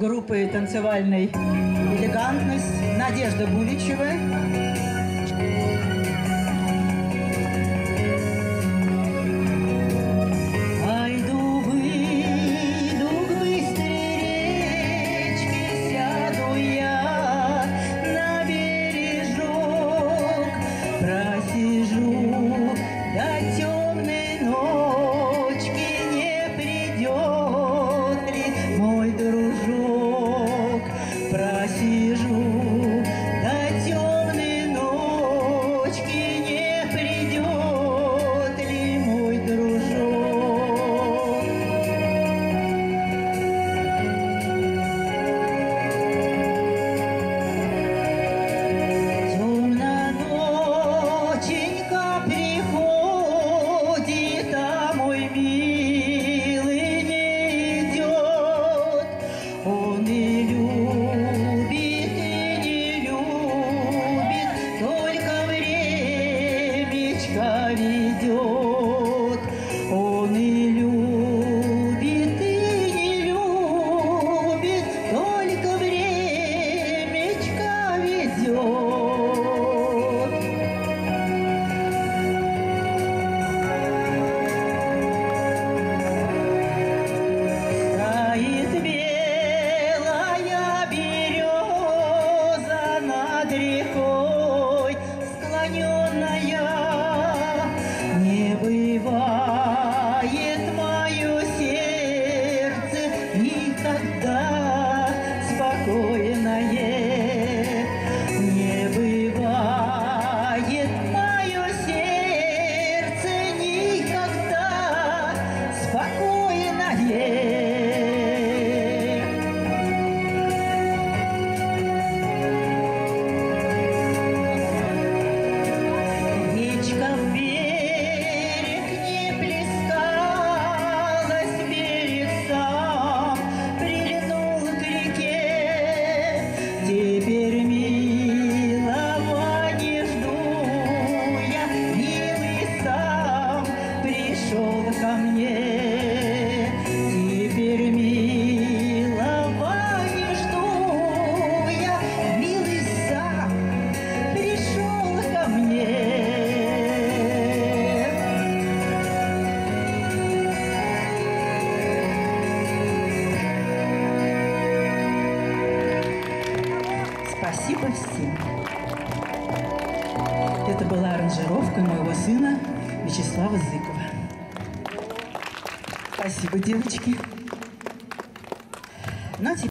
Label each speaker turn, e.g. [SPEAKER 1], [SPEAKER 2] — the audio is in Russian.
[SPEAKER 1] группы танцевальной «Элегантность» Надежда Буличева. Ведет, он и любит, и не любит, только времечко ведет. Стоит белая береза над рекой, склоненная. Не бывает мое сердце никогда спокойное. Не бывает мое сердце никогда спокойное. Речка в берег не плескалась, берег сам прильнул к реке. Теперь милого не жду я, милый сам пришел ко мне. Теперь милого не жду я, милый сам пришел ко мне. Спасибо всем. Это была аранжировка моего сына Вячеслава Зыкова. Спасибо, девочки.